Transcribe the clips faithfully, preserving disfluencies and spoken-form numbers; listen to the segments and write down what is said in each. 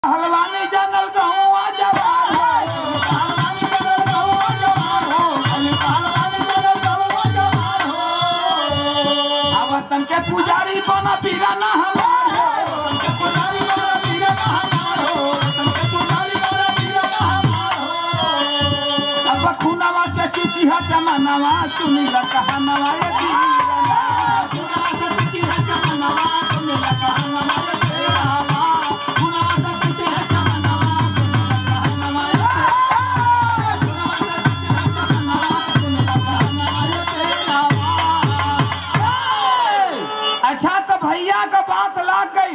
Helwani जानल कहूँ जवार हो, हलवानी जानल कहूँ जवार हो, हलवानी जानल कहूँ जवार हो। आवतन के पुजारी बना पीरा ना हमार हो, के पुजारी बना पीरा ना हमार हो, आवतन के पुजारी बना पीरा ना हमार हो। अब खुनावा से सीती है जमानावा, सुनी ला कहानवा ये पीरा, खुनावा से सीती है जमानावा, सुनी ला कहानवा ये पीरा। अच्छा तो भैया का बात लाग गई,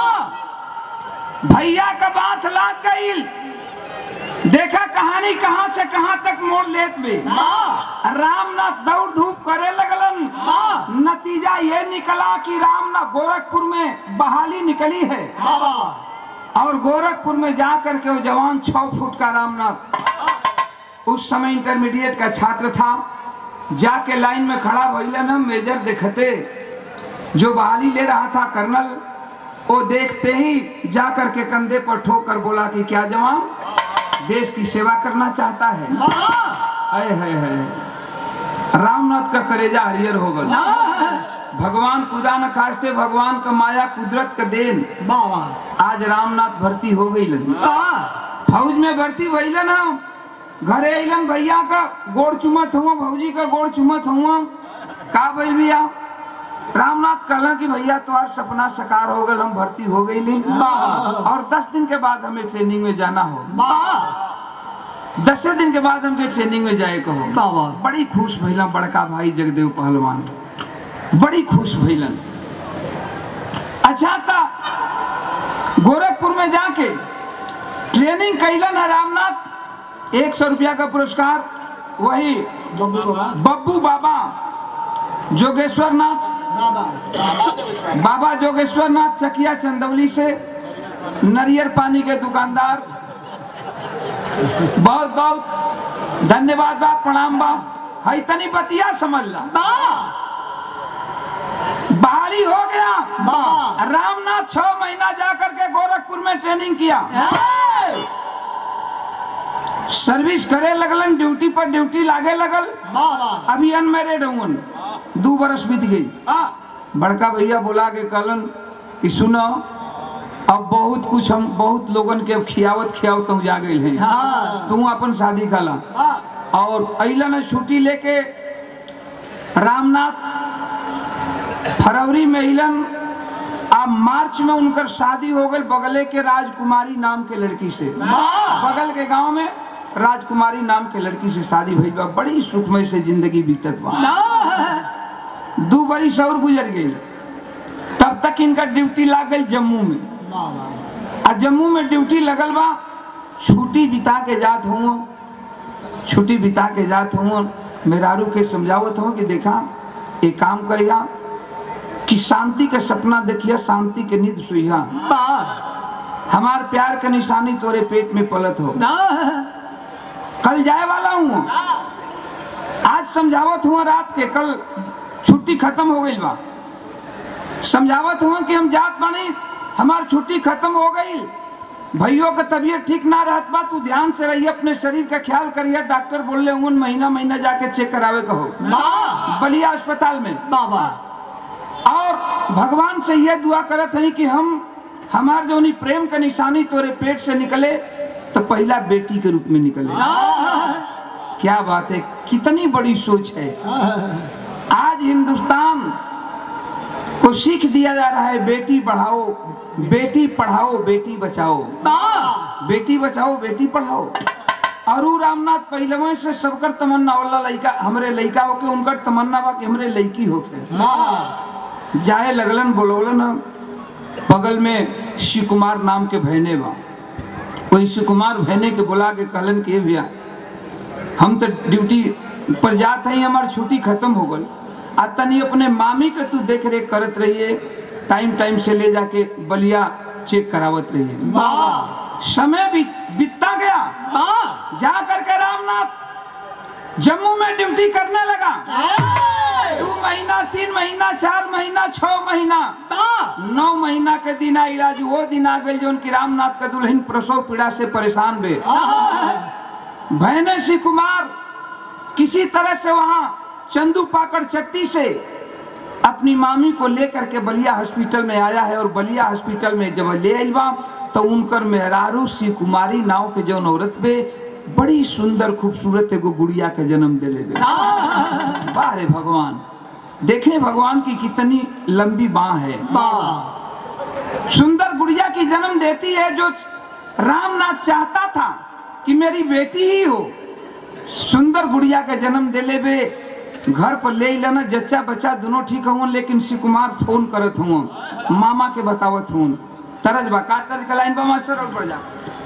भैया का बात लाग गई। देखा कहानी कहां से कहां तक मोड़ लेत बे। रामनाथ दौड़ धूप करे लगलन। नतीजा ये निकला कि रामनाथ गोरखपुर में बहाली निकली है और गोरखपुर में जाकर के वो जवान छह फुट का रामनाथ उस समय इंटरमीडिएट का छात्र था, जाके लाइन में खड़ा भइलन। मेजर देखते जो बहाली ले रहा था कर्नल, वो देखते ही जाकर के कंधे पर ठोक कर बोला कि क्या जवान देश की सेवा करना चाहता है। आए है, है। रामनाथ का करेजा हरियर हो गया। भगवान खुदा न खास्ते, भगवान का माया कुदरत का देन। आज रामनाथ भर्ती हो गई, फौज में भर्ती भइल ना। घरे अइलन, भैया का गोड़ चुमत हुआ, भौजी का गोड़ चुमत हुआ। का भइल भैया? रामनाथ कहलन कि भैया तुम्हारा सपना साकार हो गया, हम भर्ती हो गई ली और दस दिन के बाद हमें ट्रेनिंग में जाना हो। दस दिन के बाद हमके ट्रेनिंग में जाए कहो। बड़ी खुश भइलन बड़का भाई जगदेव पहलवान, बड़ी खुश भइलन। अच्छा था गोरखपुर में जाके ट्रेनिंग कैलन है रामनाथ। एक सौ रुपया का पुरस्कार वही बब्बू बाबा जोगेश्वर नाथ, बाबा जोगेश्वर नाथ चकिया चंदौली से, नरियर पानी के दुकानदार। बहुत बहुत धन्यवाद बा, प्रणाम बा। है तनी बतिया समझ ला। बहाली हो गया। रामनाथ छह महीना जाकर के गोरखपुर में ट्रेनिंग किया, सर्विस करे लगलन, ड्यूटी पर ड्यूटी लागे लगल। अभी अनमैरिड हूँ, दो बरस बीत गई। बड़का भैया बोला के कहलन कि सुनो अब बहुत कुछ हम बहुत लोगन के खियावत खियावत तो जा गई है, तू अपन शादी कला। और अइलन छुट्टी लेके रामनाथ फरवरी में अइलन। अब मार्च में उनकर शादी हो गई बगले के राजकुमारी नाम के लड़की से। बगल के गांव में राजकुमारी नाम के लड़की से शादी भइल बा। बड़ी सुखमय से जिंदगी बीतत बा। दो बरिस और गुजर गई, तब तक इनका ड्यूटी लाग गई जम्मू में। आ जम्मू में ड्यूटी लगल बा, छुट्टी बिता के जात हूँ, छुट्टी बिता के जात हूँ। मेहरारू के समझावत हूँ कि देखा एक काम करिया कि शांति के सपना देखिए, शांति के नींद सुइहा। हमार प्यार के निशानी तोरे पेट में पलत हो। कल जाए वाला हूँ, आज समझावत हुआ रात के, कल छुट्टी खत्म हो गई बा। समझावत हुआ कि हम जात बानी, हमार छुट्टी खत्म हो गई, भैयों का तबीयत ठीक ना रहत बा, तू ध्यान से रहिए, अपने शरीर का ख्याल करिए। डॉक्टर बोले हूँ महीना महीना जाके चेक करावे कहो बलिया अस्पताल में। बाबा और भगवान से यह दुआ करत है कि हम हमार जो प्रेम का निशानी तोरे पेट से निकले तो पहला बेटी के रूप में निकले। क्या बात है, कितनी बड़ी सोच है। आज हिंदुस्तान को सीख दिया जा रहा है, बेटी बढ़ाओ, बेटी पढ़ाओ, बेटी बचाओ, बेटी बचाओ, बेटी पढ़ाओ। और रामनाथ पहलवा से सबकर तमन्ना वाला लड़का हमरे लड़का होके, उनकर तमन्ना बा कि हमरे लड़की होके। जाए लगलन, बोलौलन बगल में शिव कुमार नाम के भैने बा, वही शिव कुमार भैने के बुला के कहलन कि भैया हम तो ड्यूटी पर जाते हैं, हमारी छुट्टी खत्म हो गई, आ तनी अपने मामी के तू देख रेख करत रहिए, टाइम टाइम से ले जाके बलिया चेक करावत रहिए। समय भी बीतता गया। जा करके रामनाथ जम्मू में ड्यूटी करने लगा। महीना, तीन महीना, चार महीना, छह महीना, नौ महीना के दिन इलाज वो दिन आ गए जो उनकी रामनाथ का दुल्हन प्रसव पीड़ा से परेशान बे। भैने श्री कुमार किसी तरह से वहां चंदू पाकड़ चट्टी से अपनी मामी को लेकर के बलिया हॉस्पिटल में आया है और बलिया हॉस्पिटल में जब ले आई बा तो उनकर मेहरारू श्री कुमारी नाव के जौन औरत पे बड़ी सुंदर खूबसूरत एगो गुड़िया के जन्म दिले बे। वाह रे भगवान, देखें भगवान की कितनी लंबी बाह है। सुंदर गुड़िया की जन्म देती है जो रामनाथ चाहता था कि मेरी बेटी ही हो। सुंदर गुड़िया का जन्म दिले बे, घर पर ले लेना, जच्चा बच्चा दोनों ठीक हुआ, लेकिन श्री कुमार फोन करत हुआ, मामा के बतावत हुआ। तरज बा का तरज का लाइन बा मास्टर और पड़ जा।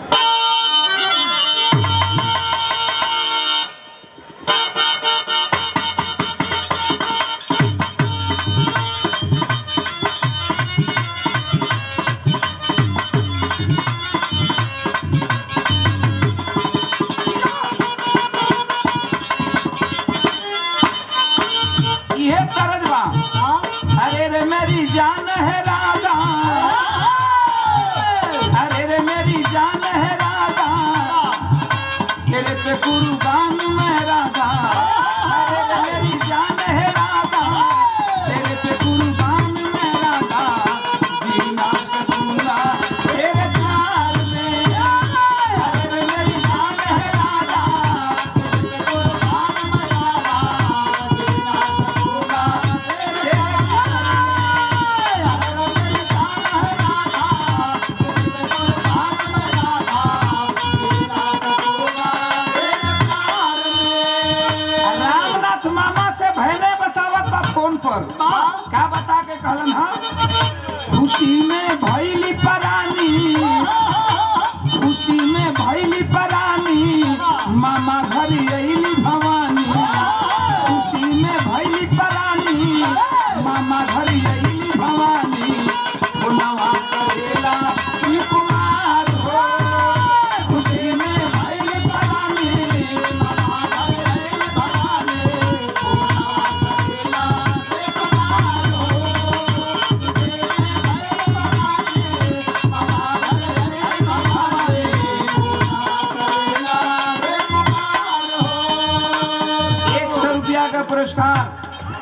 जान है राधा, अरे रे मेरी जान है राधा, तेरे पे कुर्बान मैं राधा, अरे रे मेरी जान है राधा, तेरे पे कुर्बान मैं राधा, जीना सकूंगा तेरे प्यार में, अरे रे मेरी जान है राधा, तेरे पे कुर्बान मैं राधा, जीना सकूंगा तेरे पर क्या बता के कहलन हा? खुशी में भैली परानी, खुशी में भैली परानी, मामा घर अइली भवानी, खुशी में भैली परानी, मामा घर अइली भवानी, नवा करेला श्री कुमार हो, खुशी में भैली परानी, मामा घर अइली भवानी, पुरस्कार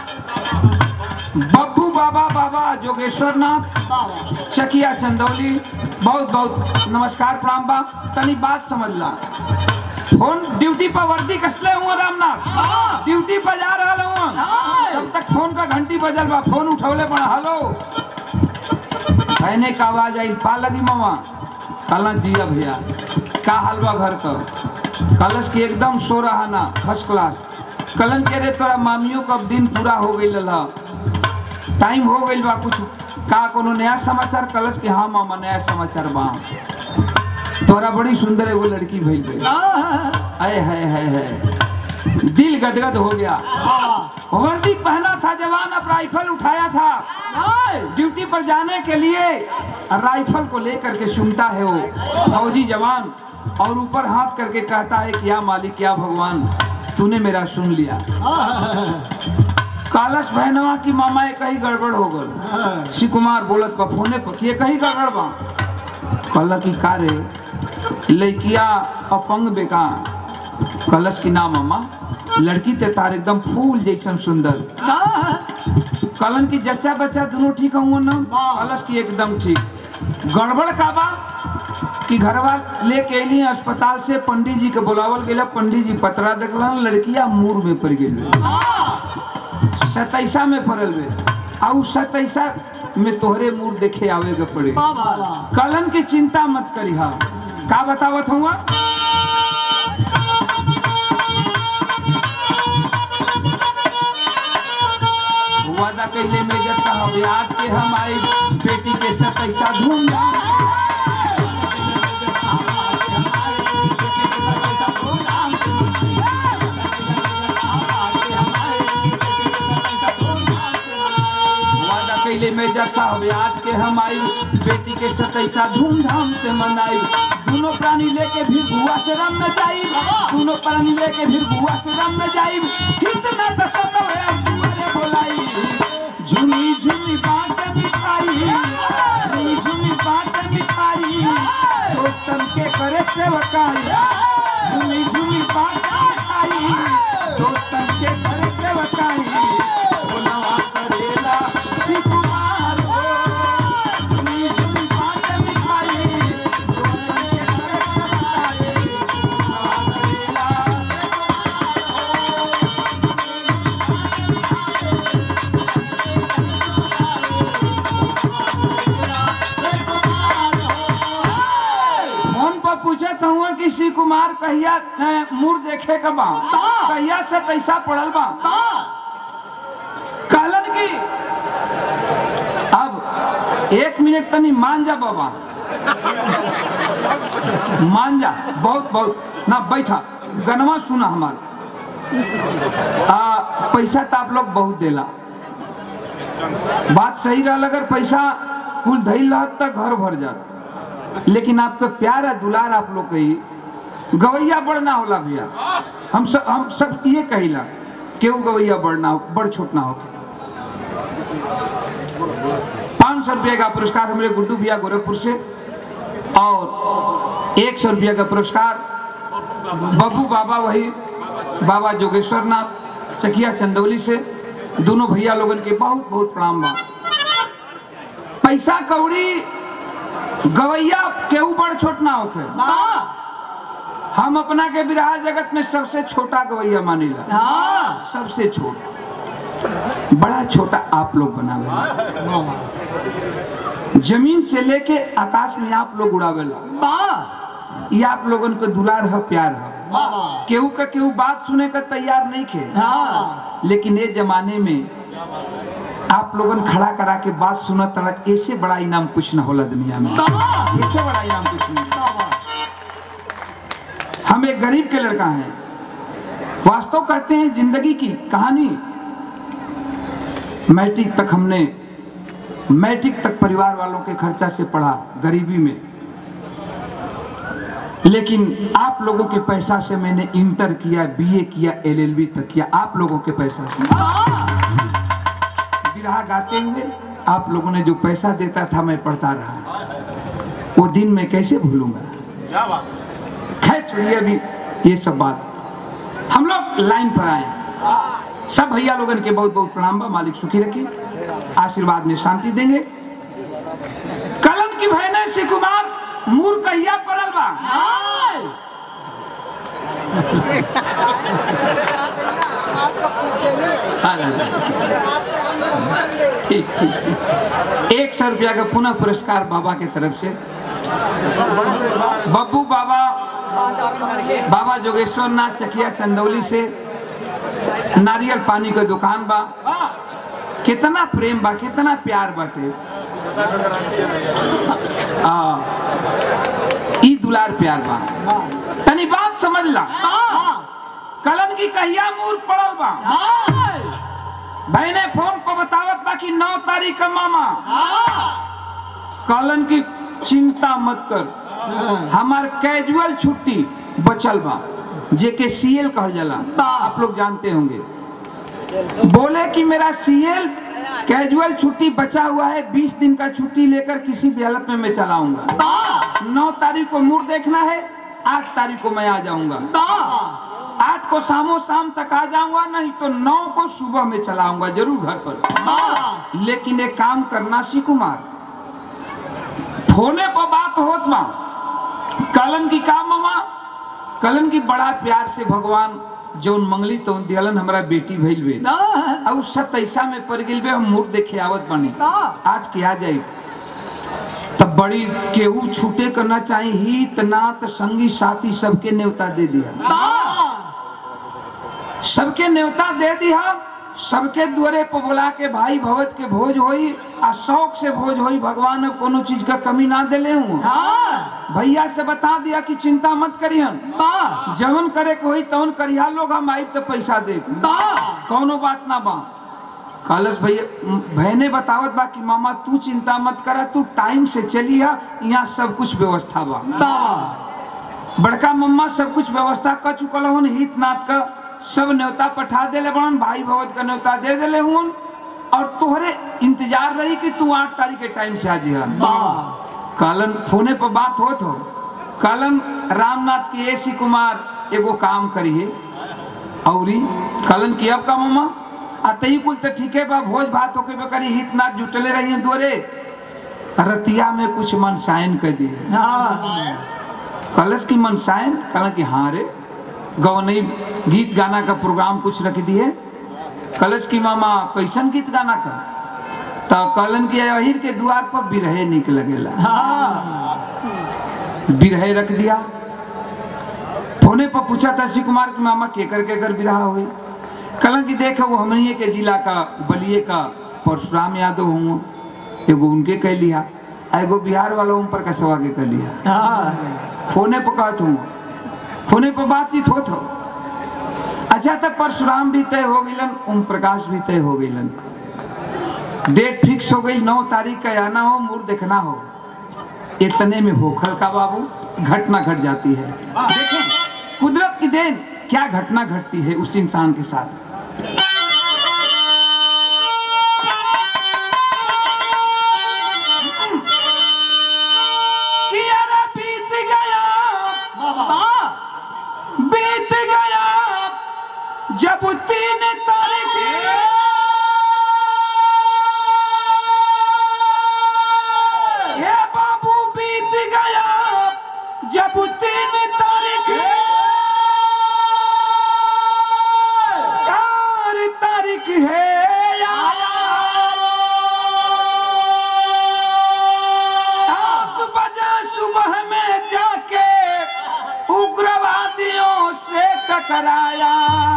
बब्बू बाबा बाबा जोगेश्वर नाथ चकिया चंदौली, बहुत बहुत नमस्कार प्रणाम बा। तनी बात समझ ला, फोन ड्यूटी पर वर्दी कसले हुआ रामनाथ, ड्यूटी पर जा रहा हूँ, तब तक फोन का घंटी बजल बा, फोन उठौले बड़ा हेलो कहने का आवाज आई, पा लगी मामा, कहला जिया भैया का हाल बा घर का, कलश की एकदम सो रहा ना फर्स्ट क्लास, कलन के रे तोरा मामियों का दिन पूरा हो गई लला, टाइम हो गई बा, कुछ का कोनो नया समाचार? कलश के हाँ मामा नया समाचार बा, तोरा बड़ी सुंदर एगो लड़की भइल बे। आए हाय हाय हाय, दिल गदगद हो गया। वर्दी पहना था जवान, अब राइफल उठाया था ड्यूटी पर जाने के लिए, राइफल को लेकर के सुनता है वो फौजी जवान और ऊपर हाथ करके कहता है क्या मालिक क्या भगवान तूने मेरा सुन लिया। कालस बहनवा की मामा एक ही गड़बड़ हो गल, श्री कुमार बोलत बा फोने पर कि कहीं गड़बड़ बा, कहला की का रे लड़किया अपंग बेका, कलश की ना मामा लड़की ते तार एकदम फूल जैसन सुंदर, कलन की जच्चा बच्चा दोनों ठीक हुआ ना? कलश की एकदम ठीक। गड़बड़ का बा कि घरवा लेके अली अस्पताल से, पंडित जी के बुलावल गया, पंडित जी पतरा देखला, लड़किया मूर में पड़ गई, सतैसा में पड़ल बे, और सतैसा में तोहरे मूर देखे आवे के पड़े। कलन की चिंता मत करी, हा का बतावत हुआ? वादा कैले मेजर साहब आज के हम आई बेटी के सतैसा धूमधाम, वादा कैले मेजर साहब आज के हम आई बेटी के सतैसा धूमधाम से मनाई, दोनों प्राणी लेके भी बुआ से रम न जाई, दोनों प्राणी लेके भी बुआ से रम न जाई, कितना दशत है बुआ रे बोलाई। दोस्तन के करे सेवकाई झूमी झूमी बात आई दोस्तन के करे सेवकाई बोलवा करेला श्री कुमार हो झूमी झूमी बात मिठाई दोस्तन के करे सेवकाई बोलवा करेला पूछत हुआ कि श्री कुमार कहिया मुर देखे का बा कहिया से तैसा पड़ल बा कहलन की अब एक मिनट तनी मान जा बाबा मान जा बहुत बहुत ना बैठा गनवा सुना हमार आ, पैसा तो आप लोग बहुत देला बात सही रहा अगर पैसा कुल धैल रहत तक घर भर जात लेकिन आपका प्यार है दुलार आप लोग कही गवैया बड़ ना होला भैया हम सब हम सब ये कहिला केहू गवैया बड़ ना हो बड़ छोट ना हो पाँच सौ रुपये का पुरस्कार हमारे गुड्डू भैया गोरखपुर से और एक सौ रुपये का पुरस्कार बब्बू बाबा वही बाबा जोगेश्वर नाथ चकिया चंदौली से दोनों भैया लोगन के बहुत बहुत प्रणाम बा पैसा कौड़ी गवैया केहू बड़ छोट ना होके हम अपना के विराह जगत में सबसे छोटा गवैया मानीला सबसे छोटा बड़ा छोटा आप लोग बनावेला जमीन से लेके आकाश में आप लोग उड़ावेला ये आप लोगन को दुलार है प्यार है केहू का केहू बात सुने का तैयार नहीं खे लेकिन ये जमाने में आप लोगन खड़ा करा के बात सुना तड़ा ऐसे बड़ा इनाम कुछ ना होला दुनिया में ऐसे बड़ा इनाम कुछ नहीं हम एक गरीब के लड़का हैं वास्तव कहते हैं जिंदगी की कहानी मैट्रिक तक हमने मैट्रिक तक परिवार वालों के खर्चा से पढ़ा गरीबी में लेकिन आप लोगों के पैसा से मैंने इंटर किया बीए किया एलएलबी तक किया आप लोगों के पैसा से बिरहा गाते हुए आप लोगों ने जो पैसा देता था मैं पढ़ता रहा वो दिन मैं कैसे भूलूंगा खैर छोड़िए अभी ये सब बात हम लोग लाइन पर आए सब भैया लोगन के बहुत बहुत प्रणाम बा मालिक सुखी रखे आशीर्वाद में शांति देंगे कलन की बहन श्री कुमार मूर कहिया परल बा ठीक ठीक ठीक एक सौ रुपया का पुनः पुरस्कार बाबा के तरफ से बब्बू बाबा बाबा जोगेश्वर नाथ चकिया चंदौली से नारियल पानी का दुकान बा कितना प्रेम बा कितना प्यार बाटे ई दुलार प्यार बा तनी बात समझ ला कलन की कहिया मूर पड़ल बा भाई ने फोन पर बतावत बा कि नौ तारीख का मामा कलन की चिंता मत कर हमार कैजुअल छुट्टी बचल बा जेके सीएल कहल जाला आप लोग जानते होंगे बोले कि मेरा सीएल कैजुअल छुट्टी बचा हुआ है बीस दिन का छुट्टी लेकर किसी भी हालत में मैं चलाऊंगा नौ तारीख को मूड देखना है आठ तारीख को मैं आ जाऊंगा आठ को शामों शाम तक आ जाऊंगा नहीं तो नौ को सुबह में चलाऊंगा जरूर घर पर लेकिन एक काम करना सी कुमार फोने पर बात होत बा कलन की काम मामा कलन की बड़ा प्यार से भगवान जौन मंगली तो दियलन हमारा बेटी भइल बे और सतैसा में पड़ गेल बे हम मूड देखे आवत बनी आज के आ जाई तब बड़ी केहू छूटे करना चाहिए हित नात संगी साथी सबके न्योता दे दिया सबके न्योता दे दिया सबके द्वारे पर बोला के भाई भवत के भोज होई आ शौक से भोज होई भगवान अब कोनो चीज का कमी ना देले हूँ भैया से बता दिया कि चिंता मत करियन जवन करे को होई तवन करिया लोग हम आइब तो पैसा दे कोनो बात ना बा कलश भैया बहने बतावत बा कि मामा तू चिंता मत करा तू टाइम से चली है यहाँ सब कुछ व्यवस्था बा बड़का मम्मा सब कुछ व्यवस्था कर चुकल हूँ हित नाथ का सब न्योता पठा देले बड़न भाई भगवत का न्योता दे देले हूँ और तोहरे इंतजार रही कि तू आठ तारीख के टाइम से आ जी कलन फोने पर बात होत हो कलन रामनाथ की ऐसी कुमार एगो काम करिए औरी कलन की अब का मामा अतई कुल तो ठीक है बा भोज भात होके बे करी हित नाथ जुटले रही दोरे रतिया में कुछ मनसायन कर दिए। कलश की मनसायन कल की हाँ रे गौनई गीत गाना का प्रोग्राम कुछ रख दिए। कलश की मामा कैसन गीत गाना का तो कलन के अहिर के द्वार पर बिरहे निक लगेला। बिरहे रख दिया। फोने पर पूछा था श्री कुमार की मामा केकर केकर बिरहा हुई। कलन की देखे वो हमनिए के जिला का बलिए का परशुराम यादव हूँ एगो उनके कह लिया एगो बिहार वाला ओम पर कसवा के कह लिया। फोने पर कहत हूँ फोने पर बातचीत होत हो। अच्छा तब परशुराम भी तय हो गईलन ओम प्रकाश भी तय हो गईलन। डेट फिक्स हो गई नौ तारीख का आना हो मुहूर्त देखना हो। इतने में होखल का बाबू घटना घट जाती है। देखें कुदरत की देन क्या घटना घटती है उस इंसान के साथ। बीत गया बीत गया जब तीन तारीख ये बाबू बीत गया जब तीन तारीख चार तारीख है सात बजे सुबह में जाके उग्रवादियों से टकराया।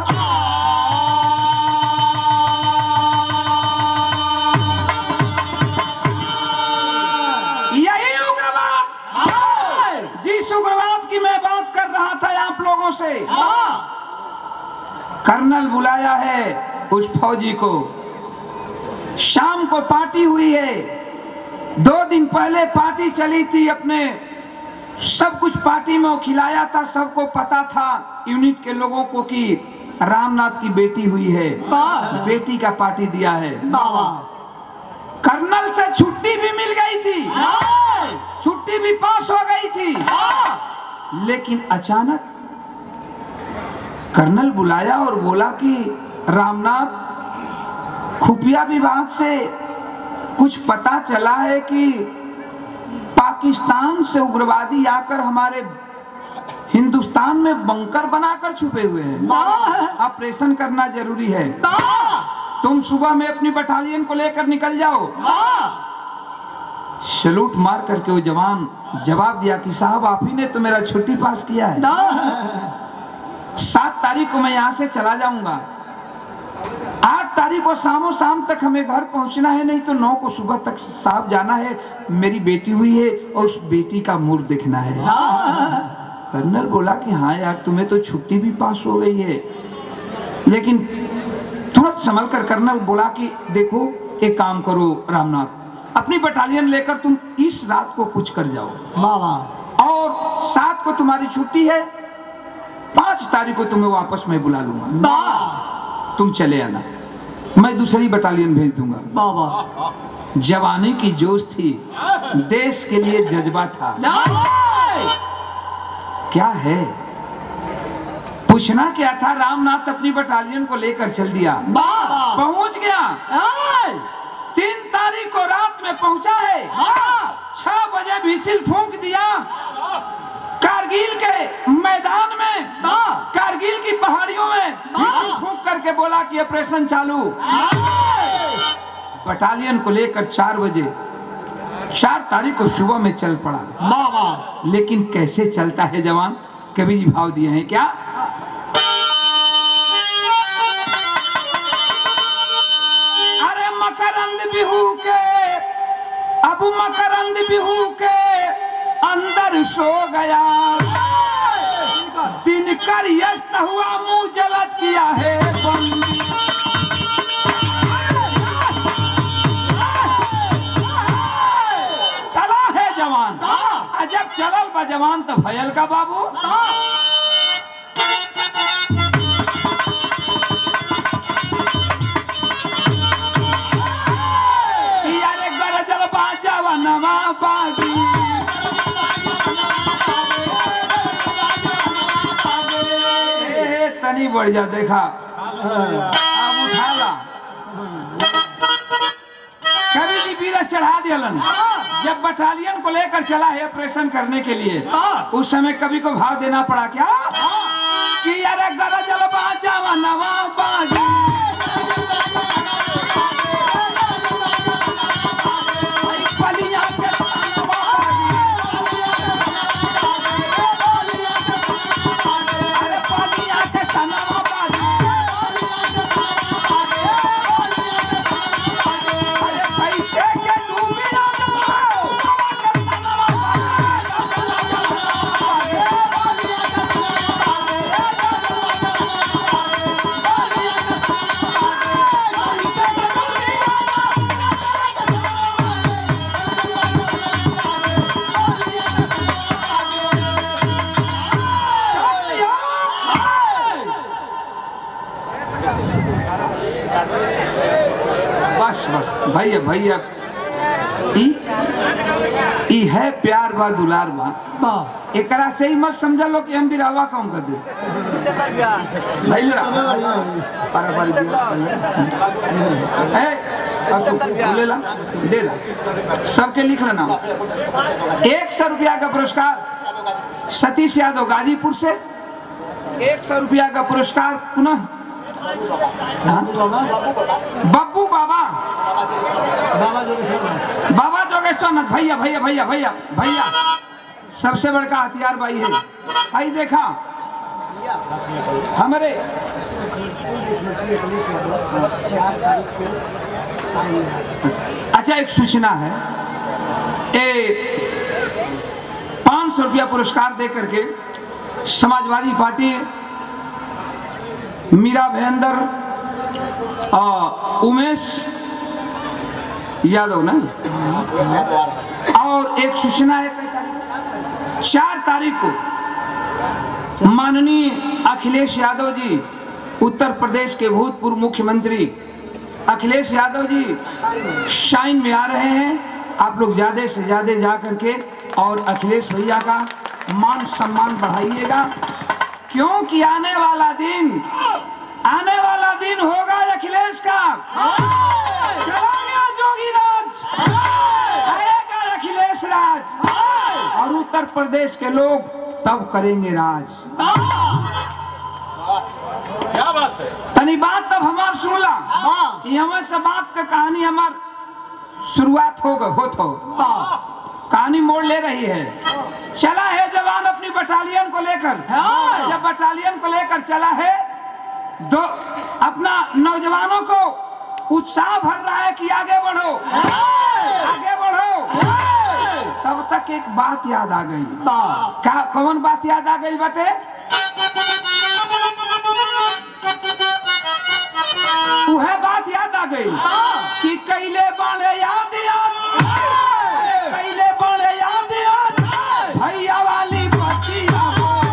यही उग्रवाद जिस उग्रवाद की मैं बात कर रहा था आप लोगों से। कर्नल बुलाया है उस फौजी को। शाम को पार्टी हुई है। दो दिन पहले पार्टी चली थी अपने सब कुछ पार्टी में वो खिलाया था। सबको पता था यूनिट के लोगों को कि रामनाथ की बेटी हुई है बेटी का पार्टी दिया है। कर्नल से छुट्टी भी मिल गई थी छुट्टी भी पास हो गई थी। लेकिन अचानक कर्नल बुलाया और बोला कि रामनाथ खुफिया विभाग से कुछ पता चला है कि पाकिस्तान से उग्रवादी आकर हमारे हिंदुस्तान में बंकर बनाकर छुपे हुए हैं। ऑपरेशन करना जरूरी है। तुम सुबह में अपनी बटालियन को लेकर निकल जाओ। सलूट मार करके वो जवान जवाब दिया कि साहब आप ही ने तो मेरा छुट्टी पास किया है। सात तारीख को मैं यहाँ से चला जाऊंगा। आठ तारीख को शामों शाम तक हमें घर पहुंचना है नहीं तो नौ को सुबह तक साहब जाना है। मेरी बेटी हुई है और उस बेटी का मुहूर्त देखना है। कर्नल बोला कि हाँ यार तुम्हें तो छुट्टी भी पास हो गई है। लेकिन तुरंत संभल कर कर्नल बोला कि देखो एक काम करो रामनाथ अपनी बटालियन लेकर तुम इस रात को कुछ कर जाओ और सात को तुम्हारी छुट्टी है। पांच तारीख को तुम्हें वापस मैं बुला लूंगा तुम चले आना। मैं दूसरी बटालियन भेज दूंगा। बाबा जवानी की जोश थी देश के लिए जज्बा था। क्या है पूछना क्या था। रामनाथ अपनी बटालियन को लेकर चल दिया। पहुंच गया। तीन तारीख को रात में पहुंचा है। छह बजे व्हिसिल फूंक दिया कारगिल के मैदान में कारगिल की पहाड़ियों में व्हिसिल फूंक करके बोला कि ऑपरेशन चालू। बटालियन को लेकर चार बजे चार तारीख को सुबह में चल पड़ा। लेकिन कैसे चलता है जवान कवि जी भाव दिए हैं क्या। अरे मकरंद बिहू के अब मकरंद बिहू के अंदर सो गया। दिन कर यस्त हुआ मुंह जलत किया है चला है जवान। अजब चलल बा जवान तो भयल का बाबू। यारे गरजल बाजा नवा बागी जी बढ़ जा देखा अब उठा ला कवि जी बीरा चढ़ा दिलन। जब बटालियन को लेकर चला है ऑपरेशन करने के लिए उस समय कवि को भाव देना पड़ा क्या कि अरे गरजल बाजा नवा बागी बस बस भैया भैया ई ई है प्यार बा दुलार बा एकरा से ही मत समझ लो कि हम भी रवा कम कर दे भैया पारा पारी ले ला दे ला सबके लिख लेना। एक सौ रुपया का पुरस्कार सतीश यादव गाजीपुर से, एक सौ रुपया का पुरस्कार पुनः बब्बू बाबा बाबा जोगेश्वर बाबा जोगेश्वर नाथ भैया भैया भैया भैया भैया सबसे बड़का हथियार भाई है। भाई देखा हमारे अच्छा एक सूचना है ए पाँच सौ रुपया पुरस्कार दे करके समाजवादी पार्टी मीरा भयंदर और उमेश यादव ना और एक सूचना है चार तारीख को माननीय अखिलेश यादव जी उत्तर प्रदेश के भूतपूर्व मुख्यमंत्री अखिलेश यादव जी शाइन में आ रहे हैं। आप लोग ज्यादा से ज्यादा जा करके और अखिलेश भैया का मान सम्मान बढ़ाइएगा क्योंकि आने वाला दिन आने वाला दिन होगा अखिलेश का। चला गया जोगी राज आएगा अखिलेश राज और उत्तर प्रदेश के लोग तब करेंगे राज। क्या बात है तनी बात तब हमार सुनला हमें से बात का कहानी हमार शुरुआत होगा हो तो कहानी मोड़ ले रही है। चला है जवान अपनी बटालियन को लेकर जब बटालियन को लेकर चला है दो अपना नौजवानों को उत्साह भर रहा है कि आगे बढ़ो आगे बढ़ो। तब तक एक बात याद आ गई। क्या कौन बात याद आ गई बटे वह बात याद आ गई कि कैले बाणे याद याद कैले बाणे याद याद भैया वाली बच्चिया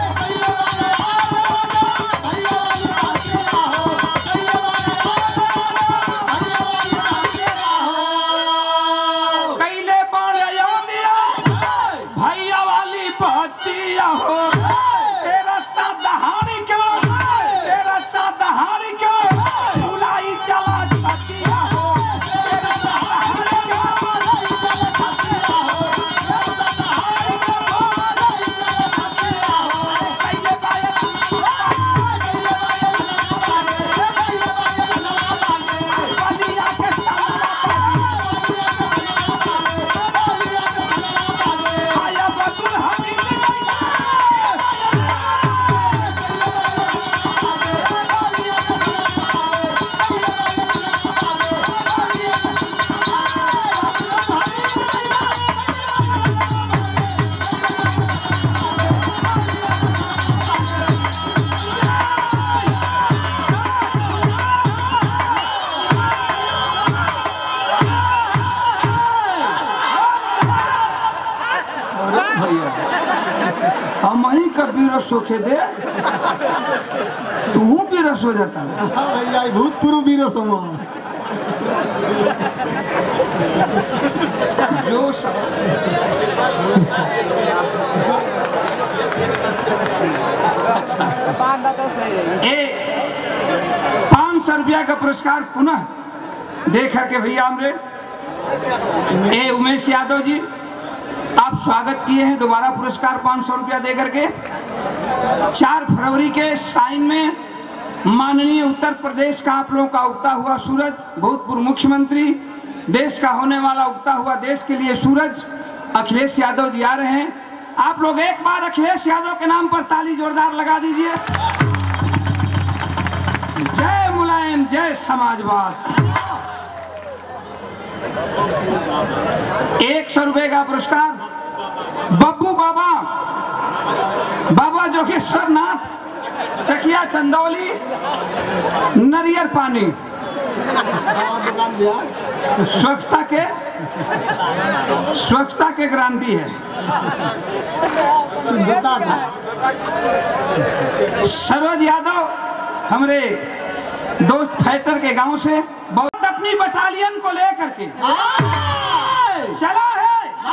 कैले बाणे याद याद भैया वाली बच्चिया हो शेरा सा दहाड़ी के शेरा सा दहाड़ी के बुलाई चला छतिया हो शेरा सा दहाड़ी के बुलाई चला छतिया हो शेरा सा दहाड़ी के बुलाई चला छतिया हो कैले बाया कैले बाया कैले बाया बलिया के सामने आया बदुल हमीद हम ही का बीरस होके दे तू बीरस हो जाता है भैया भूतपूर्व बीरस जो सब ए रुपया का पुरस्कार पुनः दे करके भैया हमरे ए उमेश यादव जी आप स्वागत किए हैं। दोबारा पुरस्कार पाँच सौ रुपया दे करके। चार फरवरी के साइन में माननीय उत्तर प्रदेश का आप लोगों का उगता हुआ सूरज, भूतपूर्व मुख्यमंत्री, देश का होने वाला उगता हुआ देश के लिए सूरज अखिलेश यादव जी आ रहे हैं। आप लोग एक बार अखिलेश यादव के नाम पर ताली जोरदार लगा दीजिए। जय मुलायम, जय समाजवाद। एक सौ रुपए का पुरस्कार बब्बू बाबा, बाबा जोगेश्वर नाथ, चकिया चंदौली, नरियर पानी। स्वच्छता के स्वच्छता के गारंटी है। सरोज यादव हमारे दोस्त फैटर के गांव से बहुत अपनी बटालियन को लेकर के चला है,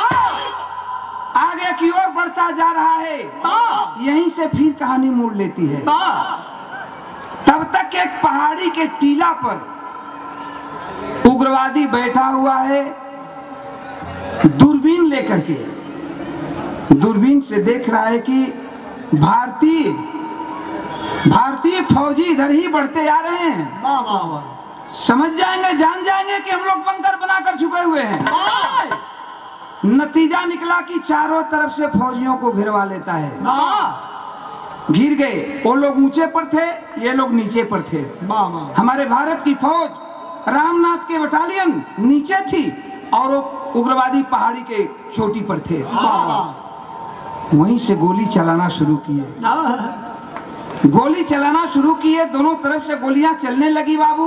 आगे की ओर बढ़ता जा रहा है। यहीं से फिर कहानी मोड़ लेती है। तब तक एक पहाड़ी के टीला पर उग्रवादी बैठा हुआ है, दूरबीन लेकर के। दूरबीन से देख रहा है कि भारतीय भारतीय फौजी इधर ही बढ़ते जा रहे हैं। वाह वाह वाह। समझ जाएंगे, जान जाएंगे कि हम लोग बंकर बनाकर छुपे हुए हैं। नतीजा निकला कि चारों तरफ से फौजियों को घिरवा लेता है। घिर गए। वो लोग ऊंचे पर थे, ये लोग नीचे पर थे। हमारे भारत की फौज रामनाथ के बटालियन नीचे थी और वो उग्रवादी पहाड़ी के चोटी पर थे। वहीं से गोली चलाना शुरू किए गोली चलाना शुरू किए दोनों तरफ से गोलियां चलने लगी बाबू।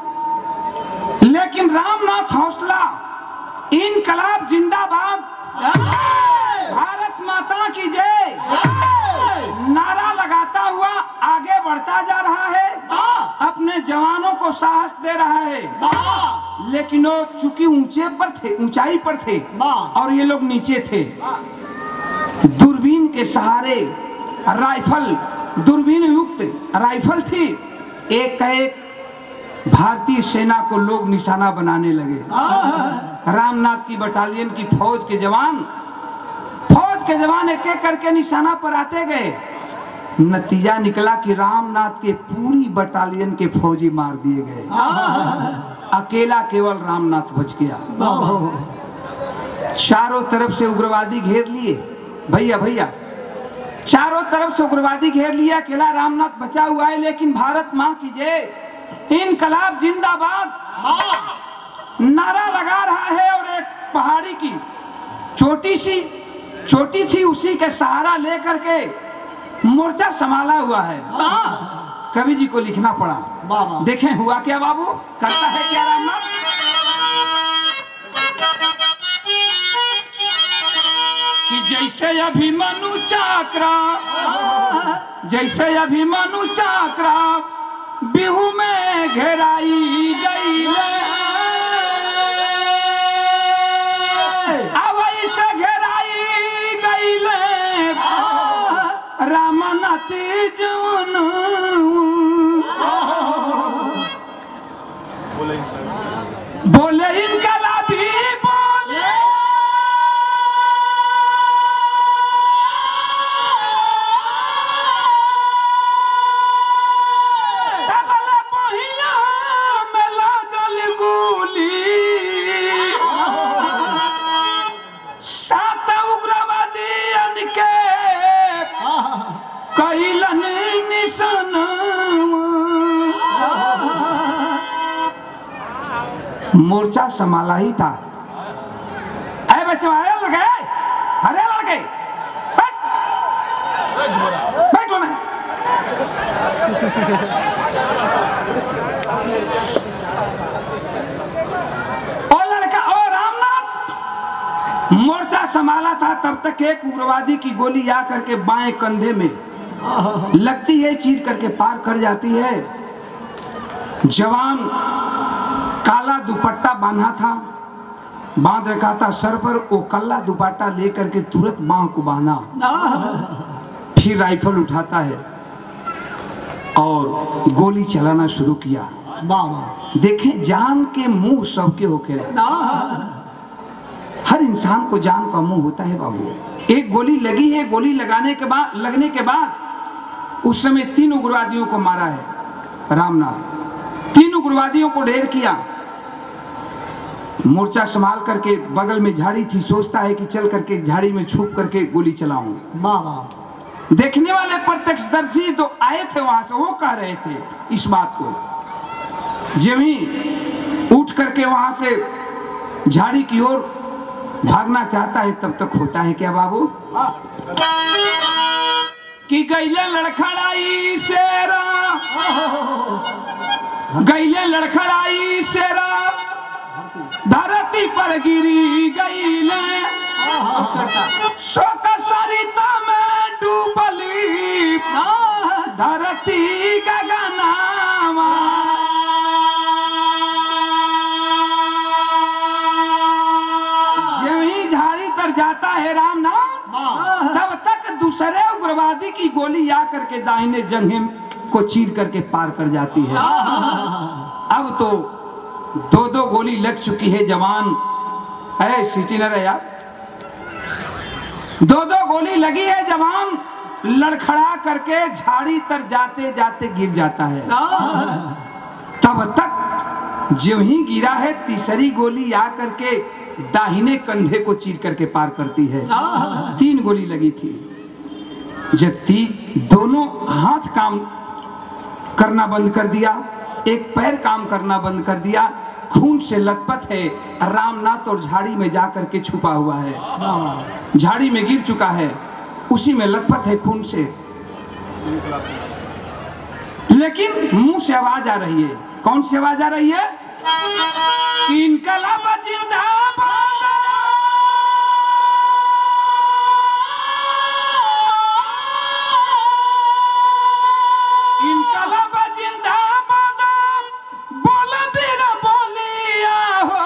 लेकिन रामनाथ हौसला, इनकलाब जिंदाबाद, भारत माता की जय नारा लगाता हुआ आगे बढ़ता जा रहा है। अपने जवानों को साहस दे रहा है। लेकिन वो चूंकि ऊंचे पर थे, ऊंचाई पर थे और ये लोग नीचे थे। दूरबीन के सहारे राइफल, दूरबीन युक्त राइफल थी, एक का एक भारतीय सेना को लोग निशाना बनाने लगे। रामनाथ की बटालियन की फौज के जवान फौज के जवान एक एक करके निशाना पर आते गए। नतीजा निकला कि रामनाथ के पूरी बटालियन के फौजी मार दिए गए। अकेला केवल रामनाथ बच गया। चारों तरफ से उग्रवादी घेर लिए भैया भैया चारों तरफ से उग्रवादी घेर लिया, अकेला रामनाथ बचा हुआ है। लेकिन भारत मां की जय, इनकलाब जिंदाबाद नारा लगा रहा है और एक पहाड़ी की छोटी सी चोटी थी, उसी के सहारा लेकर के मोर्चा संभाला हुआ है। कवि जी को लिखना पड़ा। देखें हुआ क्या बाबू, करता है क्या रामनाथ। कि जैसे अभिमन्यु चाकरा जैसे अभिमन्यु चाकरा बिहू में घेराई गई, अवई से घेराई गई रामनाथ जवन बोले इनकलाबी बोले मोर्चा संभाला ही था। अरे बच्चे हरे लड़के, हरे लड़के बैठ बैठ होना। ओ लड़का, ओ रामनाथ मोर्चा संभाला था। तब तक एक उग्रवादी की गोली आ करके बाएं कंधे में लगती है, चीर करके पार कर जाती है। जवान काला दुपट्टा बांधा था, बांध रखा था सर पर। वो काला दुपट्टा लेकर के तुरंत बांह को बांधा, फिर राइफल उठाता है और गोली चलाना शुरू किया। देखें जान के मुंह सबके होके हर इंसान को जान का मुंह होता है बाबू। एक गोली लगी है, गोली लगाने के बाद लगने के बाद उस समय तीन उग्रवादियों को मारा है रामनाथ। तीन उग्रवादियों को ढेर किया, मोर्चा संभाल करके बगल में झाड़ी थी, सोचता है कि चल करके झाड़ी में छुप करके गोली चलाऊं। देखने वाले प्रत्यक्षदर्शी तो आए थे वहां से, वो कह रहे थे इस बात को। जब ही उठ करके वहां से झाड़ी की ओर भागना चाहता है तब तक होता है क्या बाबू कि गैले लड़खड़ाई शेरा, गैले लड़खड़ाई शेरा धरती पर गिरी गईले, शोक सरिता में डूबली धरती गगनावा। जहीं झाड़ी तर जाता है रामनाथ तब तक दूसरे उग्रवादी की गोली आकर के दाहिने जंघे को चीर करके पार कर जाती है। अब तो दो दो गोली लग चुकी है, जवान है सीटी न रहा, दो दो गोली लगी है, जवान लड़खड़ा करके झाड़ी तर जाते जाते गिर जाता है। तब तक जो ही गिरा है तीसरी गोली आ करके दाहिने कंधे को चीर करके पार करती है। तीन गोली लगी थी। जब ती दोनों हाथ काम करना बंद कर दिया, एक पैर काम करना बंद कर दिया, खून से लथपथ है, रामनाथ और झाड़ी में जाकर के छुपा हुआ है, झाड़ी में गिर चुका है, उसी में लथपथ है खून से। लेकिन मुंह से आवाज आ रही है। कौन सी आवाज आ रही है कि इनकलाब जिंदाबाद, इनकलाब जिंदाबाद, बोल बीरा बोलिया हो,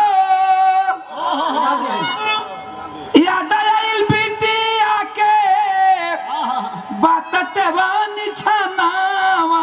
याद आइल बिटिया के बात तेवानी छनावा।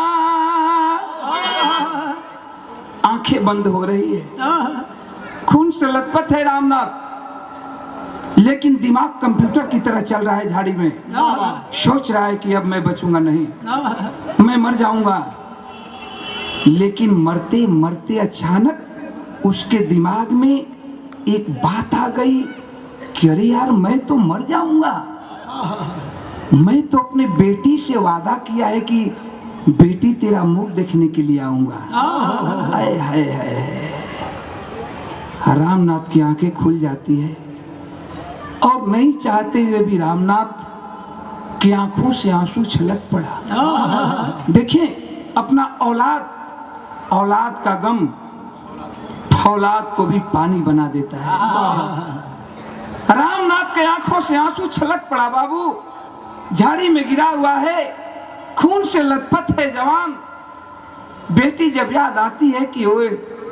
आंखें बंद हो रही है, खून से लथपथ है रामनाथ, लेकिन दिमाग कंप्यूटर की तरह चल रहा है झाड़ी में। सोच रहा है कि अब मैं बचूंगा नहीं, मैं मर जाऊंगा। लेकिन मरते मरते अचानक उसके दिमाग में एक बात आ गई कि अरे यार मैं तो मर जाऊंगा, मैं तो अपने बेटी से वादा किया है कि बेटी तेरा मुख देखने के लिए आऊंगा। हाय हाय हाय, रामनाथ की आंखें खुल जाती है और नहीं चाहते हुए भी रामनाथ की आंखों से आंसू छलक पड़ा। देखिए अपना औलाद, औलाद का गम औलाद को भी पानी बना देता है। रामनाथ के आंखों से आंसू छलक पड़ा। बाबू झाड़ी में गिरा हुआ है, खून से लथपथ है जवान। बेटी जब याद आती है कि ओए